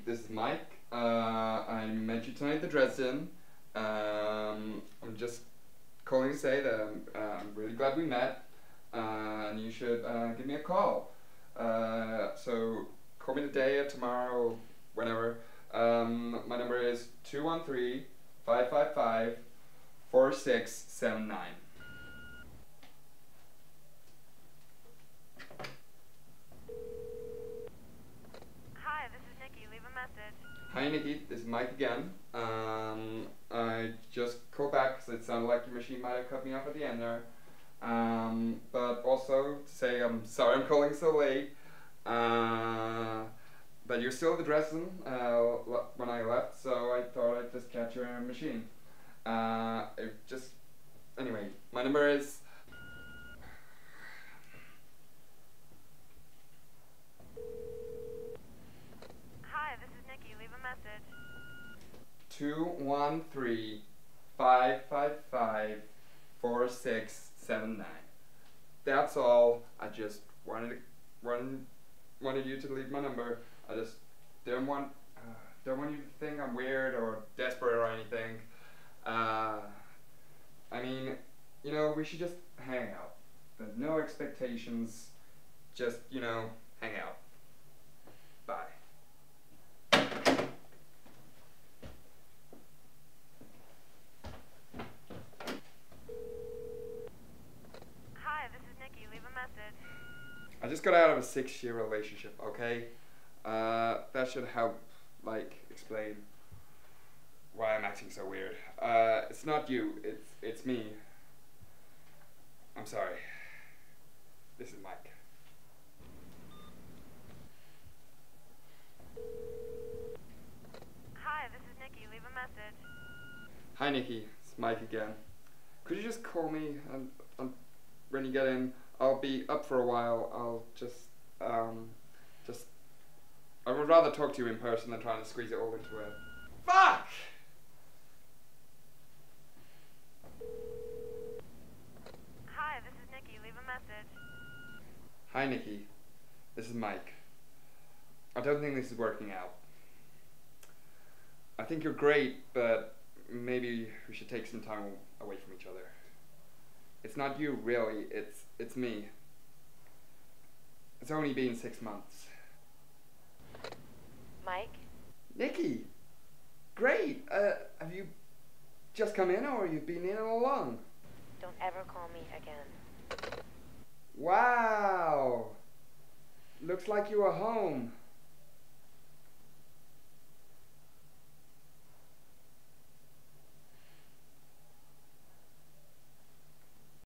this is Mike. I met you tonight at the Dresden. I'm just calling to say that I'm really glad we met, and you should give me a call. So call me today or tomorrow, whenever. My number is 213-555-4679. Hi, this is Nikki. Leave a message. Hi Nikki, this is Mike again. I just called back because it sounded like your machine might have cut me off at the end there. But also to say I'm sorry I'm calling so late. But you're still at the Dresden when I left, so I thought I'd just catch your machine. Anyway, my number is... Hi, this is Nikki. Leave a message. 213-555-4679. That's all. I just wanted you to leave my number. I just don't want you to think I'm weird or desperate or anything. I mean, you know, we should just hang out. There's no expectations. Just, you know, hang out. Bye. Hi, this is Nikki. Leave a message. I just got out of a 6-year relationship, okay? That should help, like, explain why I'm acting so weird. It's not you, it's me. I'm sorry. This is Mike. Hi, this is Nikki. Leave a message. Hi Nikki, it's Mike again. Could you just call me when you get in? I'll be up for a while. I'll I would rather talk to you in person than trying to squeeze it all into a... Fuck! Hi, this is Nikki. Leave a message. Hi Nikki, this is Mike. I don't think this is working out. I think you're great, but maybe we should take some time away from each other. It's not you, really. It's me. It's only been 6 months. Mike? Nikki! Great! Have you just come in or you've been in all along? Don't ever call me again. Wow! Looks like you were home.